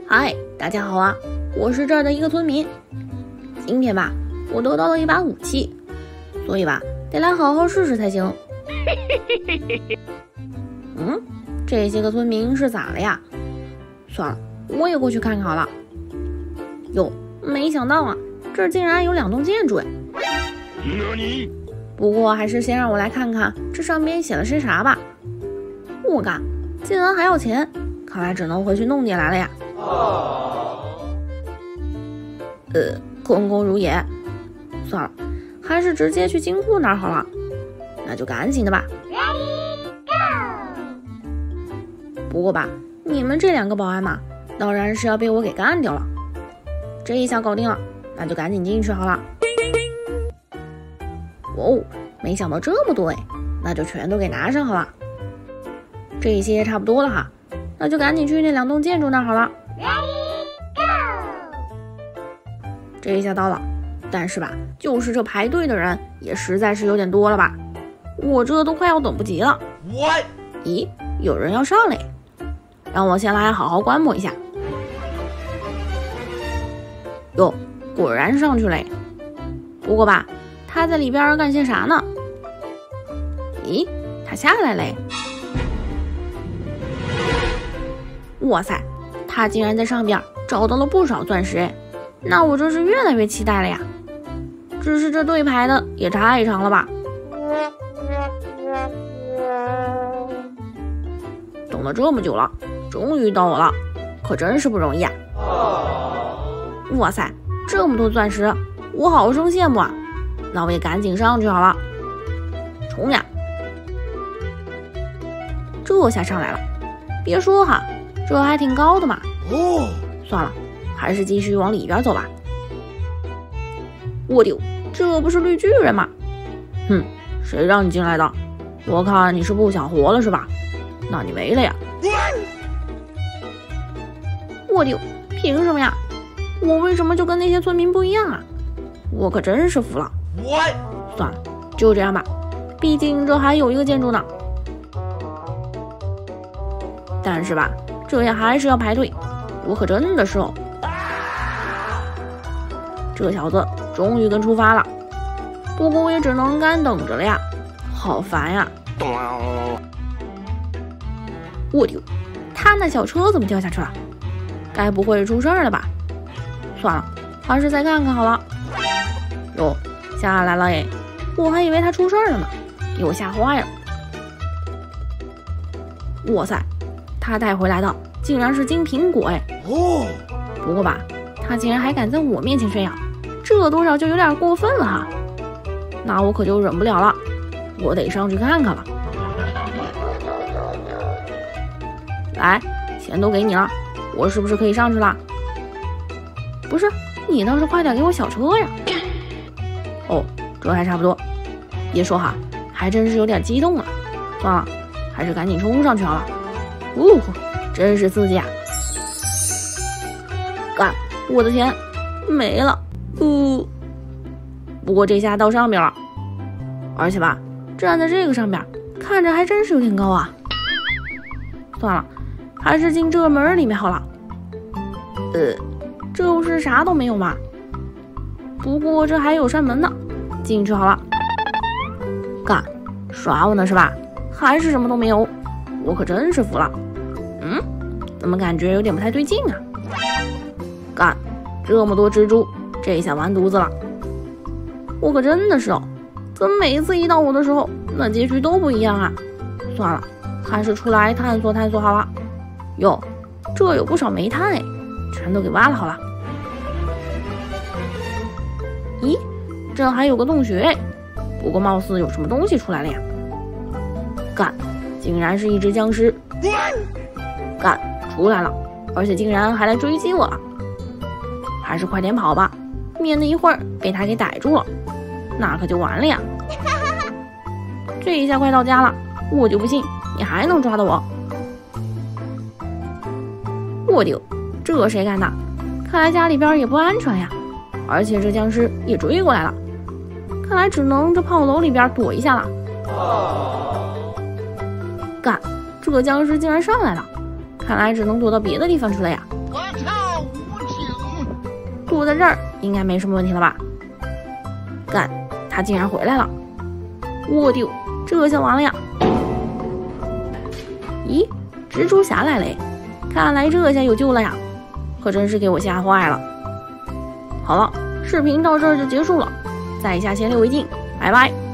嗨，大家好啊，我是这儿的一个村民。今天吧，我得到了一把武器，所以吧，得来好好试试才行。这些个村民是咋了呀？算了，我也过去看看好了。哟，没想到啊，这儿竟然有2栋建筑哎。不过还是先让我来看看这上面写的是啥吧。我靠，竟然还要钱，看来只能回去弄点来了呀。空空如也。算了，还是直接去金库那儿好了。那就赶紧的吧。不过吧，你们这2个保安嘛，当然是要被我给干掉了。这一下搞定了，那就赶紧进去好了。哦，没想到这么多哎，那就全都给拿上好了。这些差不多了哈，那就赶紧去那2栋建筑那儿好了。这一下到了，但是吧，就是这排队的人也实在是有点多了吧，我这都快要等不及了。咦，有人要上来，让我先来好好观摩一下。哟，果然上去了。不过吧，他在里边干些啥呢？咦，他下来了。哇塞，他竟然在上边找到了不少钻石哎，那我这是越来越期待了呀。只是这队排的也太长了吧。等了这么久了，终于到我了，可真是不容易啊。哇塞，这么多钻石，我好生羡慕啊。那我也赶紧上去好了。冲呀！这下上来了，别说哈，这还挺高的嘛。算了，还是继续往里边走吧。我丢，这不是绿巨人吗？谁让你进来的？我看你是不想活了是吧？那你没了呀。我丢，凭什么呀？我为什么就跟那些村民不一样啊？我可真是服了。算了，就这样吧，毕竟这还有一个建筑呢。但是吧，这也还是要排队，我可真的是这小子终于跟出发了，不过我也只能干等着了呀，好烦呀。我丢，他那小车怎么掉下去了？该不会出事儿了吧？算了，还是再看看好了。哟，下来了哎，我还以为他出事儿了呢，给我吓坏了。哇塞，他带回来的竟然是金苹果哎。不过吧，他竟然还敢在我面前炫耀，这多少就有点过分了哈。那我可就忍不了了，我得上去看看了。来，钱都给你了，我是不是可以上去了？不是，你倒是快点给我小车呀。这还差不多。别说哈，还真是有点激动啊。算了，还是赶紧冲上去好了。真是刺激啊！干，我的钱没了。不过这下到上边了，而且吧，站在这个上边看着还真是有点高啊。算了，还是进这门里面好了。这不是啥都没有吗？不过这还有扇门呢，进去好了。干，耍我呢是吧？还是什么都没有，我可真是服了。怎么感觉有点不太对劲啊？干，这么多蜘蛛，这下完犊子了。我可真的是怎么每一次一到我的时候，那结局都不一样啊？算了，还是出来探索探索好了。哟，这有不少煤炭哎，全都给挖了好了。咦，这还有个洞穴哎，不过貌似有什么东西出来了呀。干，竟然是一只僵尸。干，出来了，而且竟然还来追击我了。还是快点跑吧，免得一会儿被他给逮住了，那可就完了呀。这一下快到家了，我就不信你还能抓到我。我丢，这谁干的？看来家里边也不安全呀，而且这僵尸也追过来了，看来只能这炮楼里边躲一下了。干，这个僵尸竟然上来了，看来只能躲到别的地方去了呀。 我跳舞艇。 躲在这儿应该没什么问题了吧？干，他竟然回来了！我丢，这下完了呀！咦，蜘蛛侠来嘞！看来这下有救了呀！可真是给我吓坏了。好了，视频到这儿就结束了，在下先溜为敬，拜拜。